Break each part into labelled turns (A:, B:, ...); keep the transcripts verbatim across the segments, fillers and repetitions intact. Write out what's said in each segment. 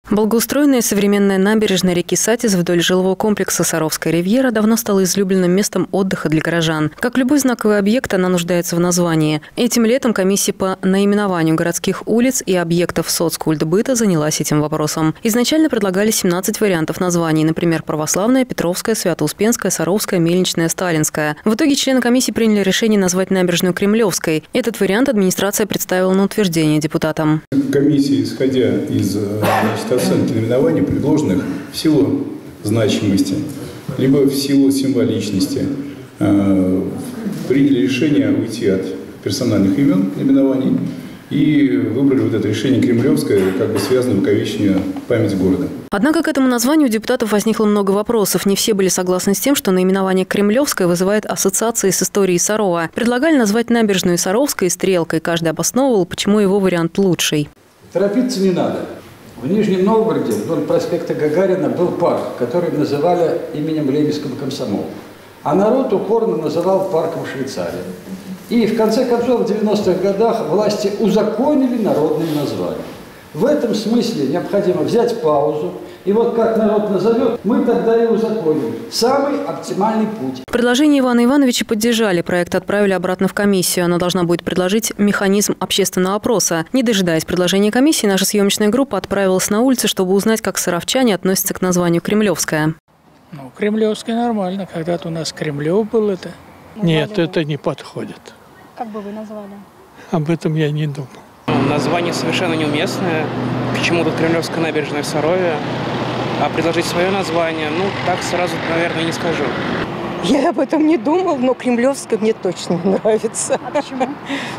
A: Благоустроенная современная набережная реки Сатис вдоль жилого комплекса «Саровская ривьера» давно стала излюбленным местом отдыха для горожан. Как любой знаковый объект, она нуждается в названии. Этим летом комиссия по наименованию городских улиц и объектов соцкультбыта занялась этим вопросом. Изначально предлагали семнадцать вариантов названий, например, Православная, Петровская, Свято-Успенская, Саровская, Мельничная, Сталинская. В итоге члены комиссии приняли решение назвать набережную Кремлевской. Этот вариант администрация представила на утверждение депутатам.
B: Комиссия, исходя из значит, оценки наименований, предложенных в силу значимости, либо в силу символичности, приняли решение уйти от персональных имен наименований и выбрали вот это решение Кремлевское, как бы связанное с увековечением памяти города.
A: Однако к этому названию у депутатов возникло много вопросов. Не все были согласны с тем, что наименование Кремлевская вызывает ассоциации с историей Сарова. Предлагали назвать набережную Саровской и Стрелкой. Каждый обосновывал, почему его вариант лучший.
C: Торопиться не надо. В Нижнем Новгороде вдоль проспекта Гагарина был парк, который называли именем Ленинского комсомола. А народ упорно называл парком Швейцария. И в конце концов в девяностых годах власти узаконили народные названия. В этом смысле необходимо взять паузу. И вот как народ назовет, мы тогда и узаконим. Самый оптимальный путь.
A: Предложение Ивана Ивановича поддержали. Проект отправили обратно в комиссию. Она должна будет предложить механизм общественного опроса. Не дожидаясь предложения комиссии, наша съемочная группа отправилась на улицы, чтобы узнать, как саровчане относятся к названию Кремлевская.
D: Ну, Кремлевская нормально. Когда-то у нас Кремлев был это. Нет, это не подходит.
E: Как бы вы назвали?
D: Об этом я не думал.
F: Название совершенно неуместное. Почему-то Кремлевская набережная в Сарове. А предложить свое название, ну, так сразу, наверное, не скажу.
G: Я об этом не думал, но Кремлевская мне точно не нравится.
E: А почему?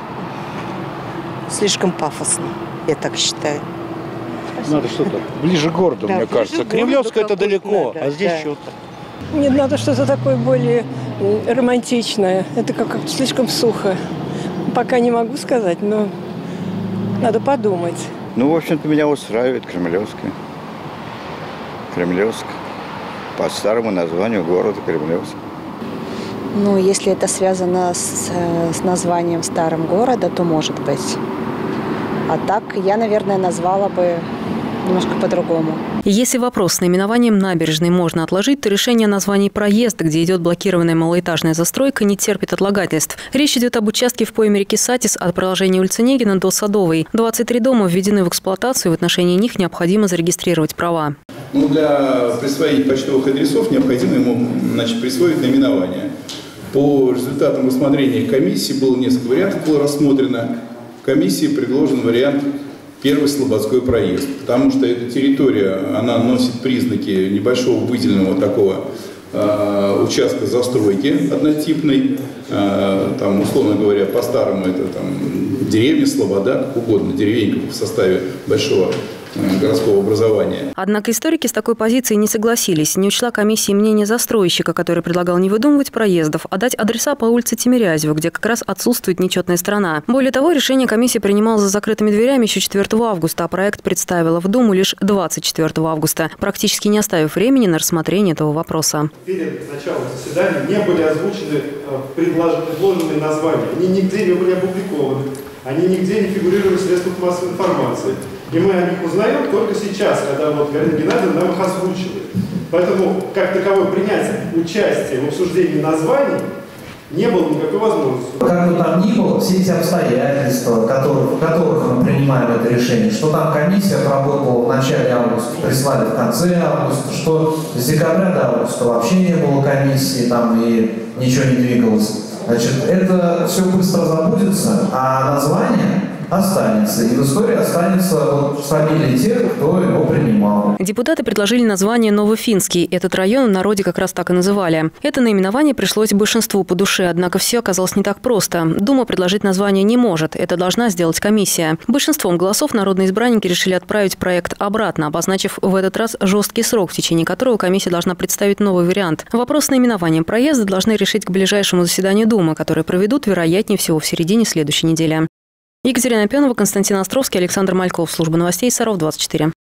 G: Слишком пафосно, я так считаю.
E: Спасибо.
H: Надо что-то ближе к городу, да, мне кажется. Кремлевская это далеко, надо, а здесь да. Что-то.
I: Мне надо что-то такое более романтичное. Это как-то слишком сухо. Пока не могу сказать, но надо подумать.
H: Ну, в общем-то, меня устраивает Кремлевская. Кремлевск. По старому названию города Кремлевск.
J: Ну, если это связано с, с названием старым города, то может быть. А так я, наверное, назвала бы немножко по-другому.
A: Если вопрос с наименованием набережной можно отложить, то решение о названии проезда, где идет блокированная малоэтажная застройка, не терпит отлагательств. Речь идет об участке в пойме реки Сатис от продолжения улицы Негина до Садовой. двадцать три дома введены в эксплуатацию, и в отношении них необходимо зарегистрировать права.
B: Ну, для присвоения почтовых адресов необходимо ему, значит, присвоить наименование. По результатам рассмотрения комиссии было несколько вариантов, было рассмотрено. В комиссии предложен вариант первый Слободской проезд, потому что эта территория, она носит признаки небольшого выделенного такого э, участка застройки однотипной, э, там, условно говоря, по-старому это там деревня, слобода, как угодно, деревенька в составе большого городского образования.
A: Однако историки с такой позицией не согласились. Не учла комиссия мнение застройщика, который предлагал не выдумывать проездов, а дать адреса по улице Тимирязева, где как раз отсутствует нечетная сторона. Более того, решение комиссии принимала за закрытыми дверями еще четвёртого августа, а проект представила в Думу лишь двадцать четвёртого августа, практически не оставив времени на рассмотрение этого вопроса.
K: Перед началом заседания не были озвучены предложенные названия. Они нигде не были опубликованы, они нигде не фигурировали в средствах массовой информации. И мы о них узнаем только сейчас, когда вот Галина Геннадьевна нам их озвучивает. Поэтому, как таковое, принять участие в обсуждении названий не было никакой возможности.
L: Как бы там ни было, все эти обстоятельства, которых, в которых мы принимаем это решение, что там комиссия работала в начале августа, прислали в конце августа, что с декабря до августа вообще не было комиссии, там и ничего не двигалось. Значит, это все быстро забудется, а название останется. И в истории останется вот фамилии тех, кто его принимал.
A: Депутаты предложили название Новофинский. Этот район в народе как раз так и называли. Это наименование пришлось большинству по душе, однако все оказалось не так просто. Дума предложить название не может. Это должна сделать комиссия. Большинством голосов народные избранники решили отправить проект обратно, обозначив в этот раз жесткий срок, в течение которого комиссия должна представить новый вариант. Вопрос с наименованием проезда должны решить к ближайшему заседанию Думы, которое проведут, вероятнее всего, в середине следующей недели. Екатерина Пенова, Константин Островский, Александр Мальков. Служба новостей Саров двадцать четыре.